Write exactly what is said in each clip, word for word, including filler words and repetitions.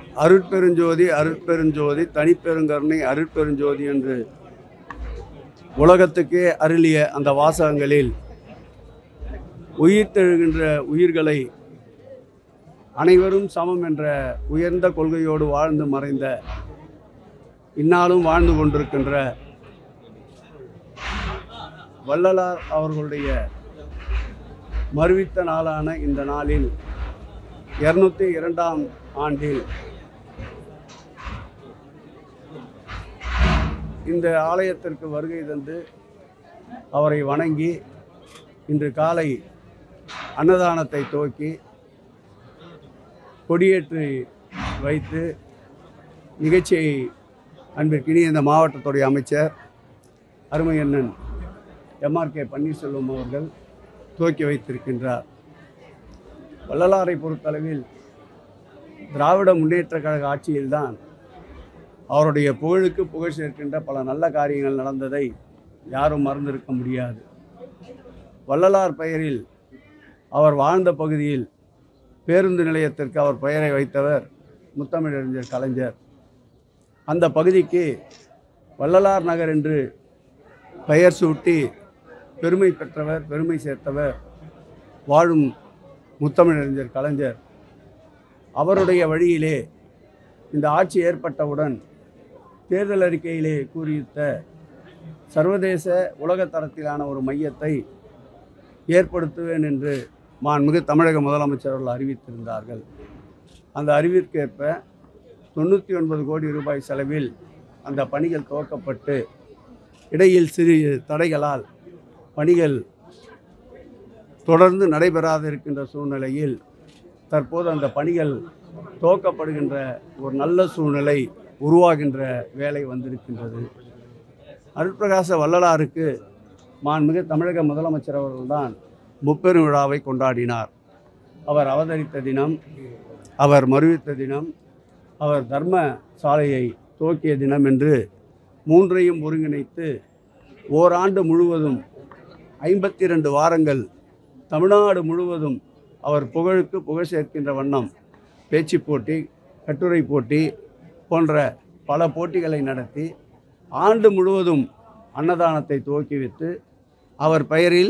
அருட்பெருஞ்சோதி அருட்பெருஞ்சோதி தனிப்பெருங்கருணை அருட்பெருஞ்சோதி என்று உலகத்துக்கே அருளிய அந்த வாசகங்களில் உயிர்த்தெழுகின்ற உயிர்களை அனைவரும் சமம் என்ற உயர்ந்த கொள்கையோடு வாழ்ந்து மறைந்த இந்நாளும் வாழ்ந்து கொண்டிருக்கின்ற வள்ளலார் அவர்களுடைய மறுவித்த நாளான இந்த நாளில் இருநூத்தி இரண்டாம் ஆண்டில் இந்த ஆலயத்திற்கு வருகை தந்து அவரை வணங்கி இன்று காலை அன்னதானத்தை துவக்கி கொடியேற்றி வைத்து நிகழ்ச்சியை அன்பிற்கினி இந்த மாவட்டத்துடைய அமைச்சர் அருமை அண்ணன் எம்ஆர் கே பன்னீர்செல்வம் அவர்கள் துவக்கி வைத்திருக்கின்றார். வள்ளலாரை பொறுத்தளவில் திராவிட முன்னேற்ற கழக ஆட்சியில்தான் அவருடைய புகழுக்கு புகழ் சேர்க்கின்ற பல நல்ல காரியங்கள் நடந்ததை யாரும் மறந்திருக்க முடியாது. வள்ளலார் பெயரில் அவர் வாழ்ந்த பகுதியில் பேருந்து நிலையத்திற்கு அவர் பெயரை வைத்தவர் முத்தமிழறிஞர் கலைஞர். அந்த பகுதிக்கு வள்ளலார் நகர் என்று பெயர் சூட்டி பெருமை பெற்றவர், பெருமை சேர்த்தவர் வாழும் முத்தமிழறிஞர் கலைஞர். அவருடைய வழியிலே இந்த ஆட்சி ஏற்பட்டவுடன் தேர்தல் அறிக்கையிலே கூறியிருந்த சர்வதேச உலகத்தரத்திலான ஒரு மையத்தை ஏற்படுத்துவேன் என்று மாண்புமிகு தமிழக முதலமைச்சர் அவர்கள் அறிவித்திருந்தார்கள். அந்த அறிவிற்கேற்ப தொண்ணூற்றி ஒன்பது கோடி ரூபாய் செலவில் அந்த பணிகள் துவக்கப்பட்டு இடையில் சிறு தடைகளால் பணிகள் தொடர்ந்து நடைபெறாத இருக்கின்ற சூழ்நிலையில் தற்போது அந்த பணிகள் துவக்கப்படுகின்ற ஒரு நல்ல சூழ்நிலை உருவாகின்ற வேலை வந்திருக்கின்றது. அருட்பிரகாச வள்ளலாருக்கு மாண்புமிகு தமிழக முதலமைச்சர் அவர்கள்தான் முப்பெரும் விழாவை கொண்டாடினார். அவர் அவதரித்த தினம், அவர் மறுவித்த தினம், அவர் தர்ம சாலையை துவக்கிய தினம் என்று மூன்றையும் ஒருங்கிணைத்து ஓராண்டு முழுவதும் ஐம்பத்தி இரண்டு வாரங்கள் தமிழ்நாடு முழுவதும் அவர் புகழுக்கு புகழ் சேர்க்கின்ற வண்ணம் பேச்சு போட்டி, கட்டுரை போட்டி போன்ற பல போட்டிகளை நடத்தி ஆண்டு முழுவதும் அன்னதானத்தை துவக்கி வைத்து அவர் பெயரில்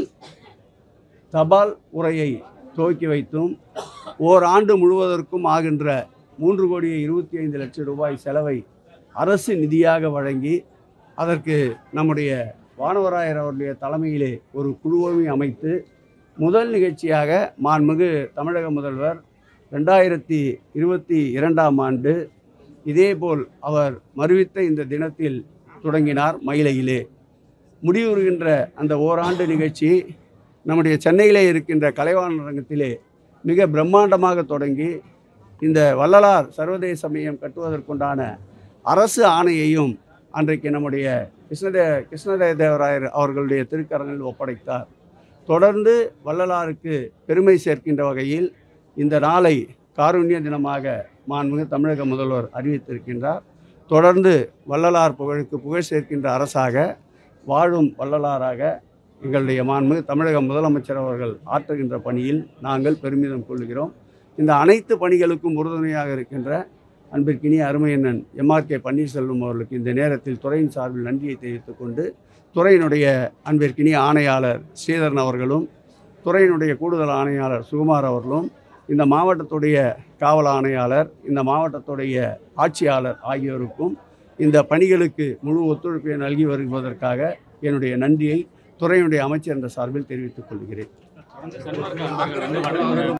தபால் உரையை துவக்கி வைத்தும் ஓராண்டு முழுவதற்கும் ஆகின்ற மூன்று கோடியே இருபத்தி ஐந்து லட்சம் ரூபாய் செலவை அரசு நிதியாக வழங்கி அதற்கு நம்முடைய வானவராயர் அவருடைய தலைமையிலே ஒரு குழுவை அமைத்து முதல் நிகழ்ச்சியாக மாண்புமிகு தமிழக முதல்வர் ரெண்டாயிரத்தி இருபத்தி இரண்டாம் ஆண்டு இதேபோல் அவர் மறுவித்த இந்த தினத்தில் தொடங்கினார் மயிலையிலே. முடிவுறுகின்ற அந்த ஓராண்டு நிகழ்ச்சி நம்முடைய சென்னையிலே இருக்கின்ற கலைவாணர் அரங்கத்திலே மிக பிரம்மாண்டமாக தொடங்கி இந்த வள்ளலார் சர்வதேச மையம் கட்டுவதற்குண்டான அரசு ஆணையையும் அன்றைக்கு நம்முடைய கிருஷ்ணதே கிருஷ்ணதேவராயர் அவர்களுடைய திருக்கரங்களில் ஒப்படைத்தார். தொடர்ந்து வள்ளலாருக்கு பெருமை சேர்க்கின்ற வகையில் இந்த நாளை காருண்ய தினமாக மாண்புமிகு தமிழக முதல்வர் அறிவித்திருக்கின்றார். தொடர்ந்து வள்ளலார் புகழுக்கு புகழ் சேர்க்கின்ற அரசாக வாழும் வள்ளலாராக எங்களுடைய மாண்புமிகு தமிழக முதலமைச்சர் அவர்கள் ஆற்றுகின்ற பணியில் நாங்கள் பெருமிதம் கொள்கிறோம். இந்த அனைத்து பணிகளுக்கும் உறுதுணையாக இருக்கின்ற அன்பிற்கினிய அருமையண்ணன் எம்ஆர் கே பன்னீர்செல்வம் அவர்களுக்கு இந்த நேரத்தில் துறையின் சார்பில் நன்றியை தெரிவித்துக் கொண்டு, துறையினுடைய அன்பிற்கினிய ஆணையாளர் ஸ்ரீதரன் அவர்களும், துறையினுடைய கூடுதல் ஆணையாளர் சுகுமார் அவர்களும், இந்த மாவட்டத்துடைய காவல் ஆணையாளர், இந்த மாவட்டத்துடைய ஆட்சியாளர் ஆகியோருக்கும் இந்த பணிகளுக்கு முழு ஒத்துழைப்பை நல்கி வருவதற்காக என்னுடைய நன்றியை துறையினுடைய அமைச்சர் என்ற சார்பில் தெரிவித்துக் கொள்கிறேன்.